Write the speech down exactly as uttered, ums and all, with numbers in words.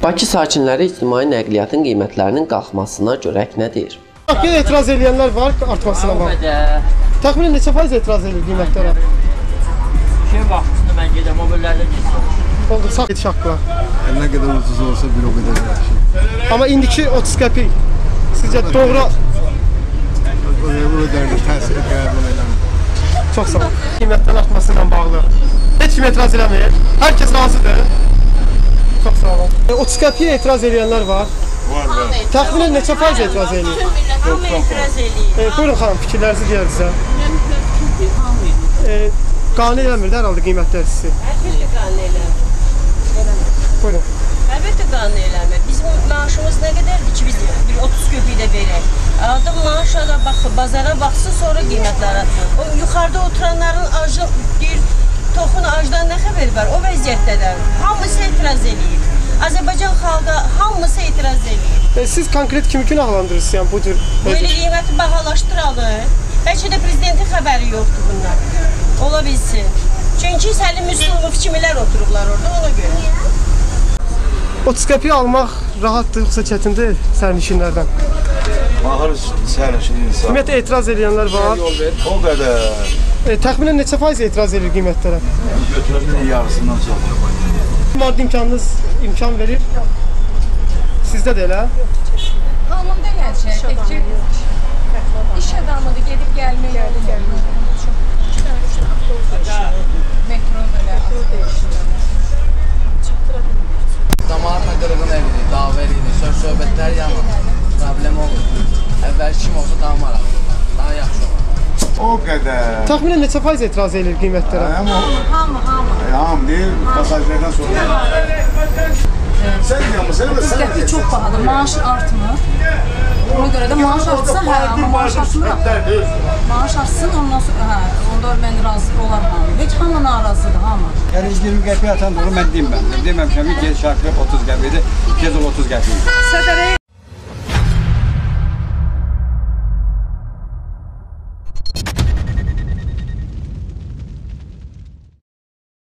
Bakı sakinləri ictimai nəqliyyatın qiymətlərinin qalxmasına görək nə deyir? Haqqında etiraz edənlər var, artmasına var. Təxminən neçə faiz etiraz edir qiymətlərə? Şey vaxtında mən gedəm, mobillərdə geçsəm. Oldu, sağ ediş haqqı. Nə qədər ucuz olsa bir o qədər yaxşı. Amma indiki otuz qəpik, sizcə doğru? O dərdə təsir qəbul eləmir. Çox sağ olun. Qiymətlərin artmasıyla bağlı. Heç kim etiraz eləmir. Hər kəs razıdır. Çox sağ olun. otuz qəpiyə etiraz edənlər var. Var, var. Təxminən neçə faiz etiraz edir? Hamı etiraz edir. E, buyurun xanım, fikirlərinizi deyək bizə. E, qane eləmir də herhalde qiymətlər sizi. Əlbəttə qane eləmir. Buyurun. Əlbəttə qane eləmir. Bizim maaşımız nə qədərdir ki, biz bir otuz köpüyü də verək. Adam maaşa da baxır, bazara baxsın, sonra qiymətlərə. O yuxarıda oturanların acı bir toxun acdan nə xəbər var? O vəziyyətdədir. Hamısı etiraz edir. Azərbaycan xalqı hamısı etiraz edir. E, siz konkret kimi günahlandırırsınız yəni bu cür? Böyle qiyməti bahalaşdıralım. Bəlkə də prezidentin xəbəri yoxdur bunlar. Ola bilsin. Çünki Səlim Müslümov kimilər oturublar orada, ona görə. otuz qəpiyə almaq rahatdır, yoxsa çətindir sərnişinlərdən? Mahır sərnişin insan. Ümumiyyətlə etiraz edənlər var. O qədər. E, təxminən neçə faiz etiraz edir qiymətlərə? Götürənin yarısından çox. Maddi imkanınız imkan verir. Sizdə də elə? Hamında gələcək, təkcə iş adamıdır, gedib gəlmək yolu. Metro belə. Damarla qırğın evidir, daver idi, söz-söhbətlər yanır, problem olur. Əvvəl kim olsa daha maraqlıdır, daha yaxşı olur. O qədər. Təxminən neçə faiz etiraz edir qiymətlərə? Amma Hamı, hamı. hamı deyil, pasajlərdən sonra. Sən deyəmə, sən də otuz qəpik çox bahadır, maaş artmır. Ona görə də maaş artsa, hə, amma maaş artmır. Maaş artsın, ondan sonra, hə, onda mən razı olar hamı. Heç hamı narazıdır, hamı. Yəni iyirmi qəpik atan doğru mən deyim mən. Deməmişəm ki, gez şarkı otuz qəpikdir, gez ol otuz qəpik.